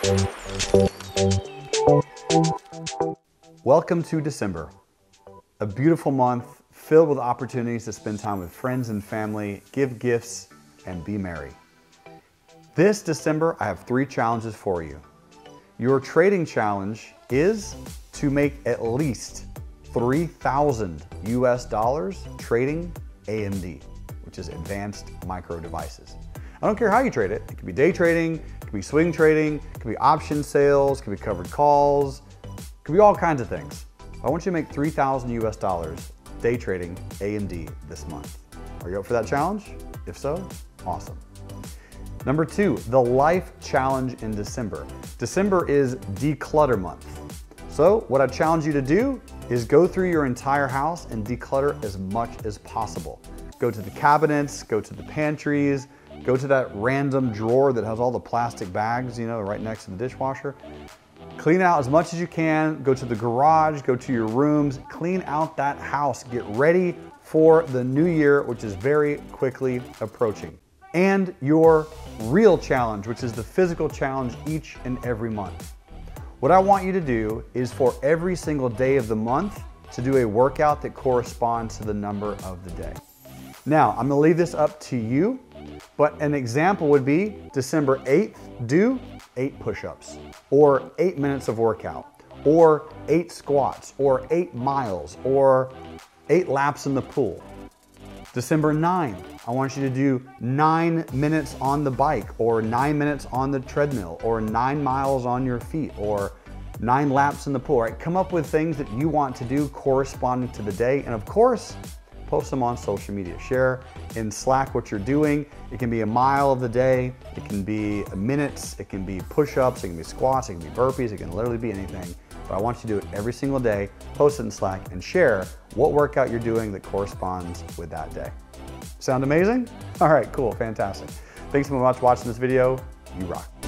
Welcome to December, a beautiful month filled with opportunities to spend time with friends and family, give gifts, and be merry. This December, I have 3 challenges for you. Your trading challenge is to make at least 3,000 US dollars trading AMD, which is advanced micro devices. I don't care how you trade it. It could be day trading, it could be swing trading, it could be option sales, it could be covered calls, it could be all kinds of things. I want you to make 3,000 US dollars day trading AMD this month. Are you up for that challenge? If so, awesome. Number 2, the life challenge in December. December is declutter month. So what I challenge you to do is go through your entire house and declutter as much as possible. Go to the cabinets, go to the pantries, go to that random drawer that has all the plastic bags, you know, right next to the dishwasher. Clean out as much as you can, go to the garage, go to your rooms, clean out that house, get ready for the new year, which is very quickly approaching. And your real challenge, which is the physical challenge each and every month. What I want you to do is for every single day of the month to do a workout that corresponds to the number of the day. Now, I'm gonna leave this up to you, but an example would be December 8th, do 8 push-ups, or 8 minutes of workout, or 8 squats, or 8 miles, or 8 laps in the pool. December 9th, I want you to do 9 minutes on the bike, or 9 minutes on the treadmill, or 9 miles on your feet, or 9 laps in the pool, right? Come up with things that you want to do corresponding to the day, and of course, post them on social media. Share in Slack what you're doing. It can be a mile of the day, it can be minutes, it can be push-ups, it can be squats, it can be burpees, it can literally be anything. But I want you to do it every single day, post it in Slack, and share what workout you're doing that corresponds with that day. Sound amazing? All right, cool, fantastic. Thanks so much for watching this video. You rock.